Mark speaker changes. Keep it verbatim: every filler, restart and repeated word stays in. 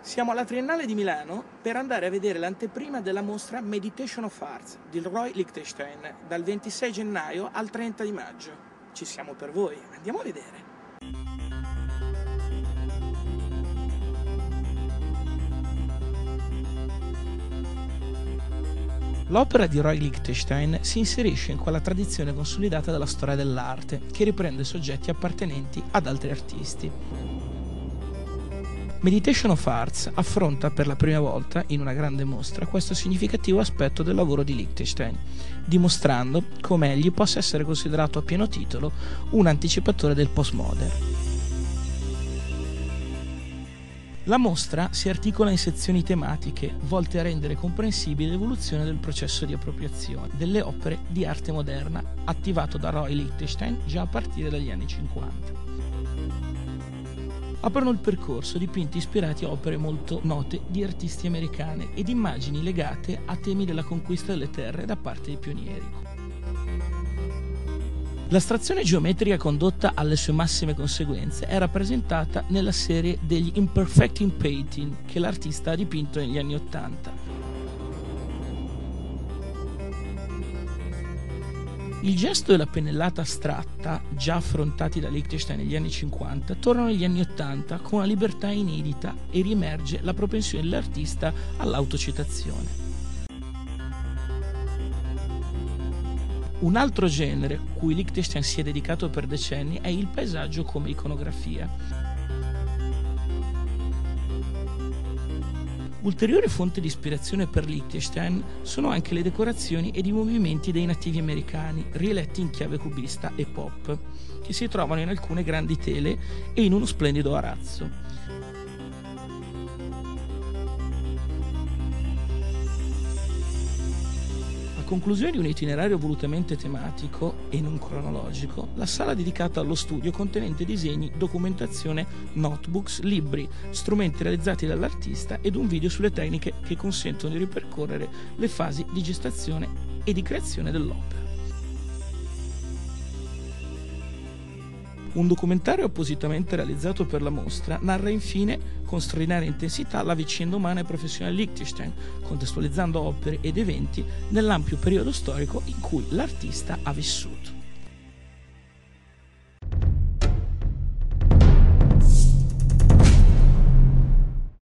Speaker 1: Siamo alla Triennale di Milano per andare a vedere l'anteprima della mostra Meditation of Arts di Roy Lichtenstein dal ventisei gennaio al trenta di maggio. Ci siamo per voi, andiamo a vedere. L'opera di Roy Lichtenstein si inserisce in quella tradizione consolidata della storia dell'arte, che riprende soggetti appartenenti ad altri artisti. Meditation of Arts affronta per la prima volta, in una grande mostra, questo significativo aspetto del lavoro di Lichtenstein, dimostrando come egli possa essere considerato a pieno titolo un anticipatore del postmodern. La mostra si articola in sezioni tematiche volte a rendere comprensibile l'evoluzione del processo di appropriazione delle opere di arte moderna attivato da Roy Lichtenstein già a partire dagli anni cinquanta. Aprono il percorso dipinti ispirati a opere molto note di artisti americane ed immagini legate a temi della conquista delle terre da parte dei pionieri. L'astrazione geometrica condotta alle sue massime conseguenze è rappresentata nella serie degli Imperfecting Painting che l'artista ha dipinto negli anni Ottanta. Il gesto e la pennellata astratta, già affrontati da Lichtenstein negli anni cinquanta, tornano negli anni ottanta con una libertà inedita e riemerge la propensione dell'artista all'autocitazione. Un altro genere cui Lichtenstein si è dedicato per decenni è il paesaggio come iconografia. Ulteriore fonte di ispirazione per Lichtenstein sono anche le decorazioni ed i movimenti dei nativi americani, rieletti in chiave cubista e pop, che si trovano in alcune grandi tele e in uno splendido arazzo. A conclusione di un itinerario volutamente tematico e non cronologico, la sala dedicata allo studio contenente disegni, documentazione, notebooks, libri, strumenti realizzati dall'artista ed un video sulle tecniche che consentono di ripercorrere le fasi di gestazione e di creazione dell'opera. Un documentario appositamente realizzato per la mostra narra infine con straordinaria intensità la vicenda umana e professionale di Lichtenstein, contestualizzando opere ed eventi nell'ampio periodo storico in cui l'artista ha vissuto.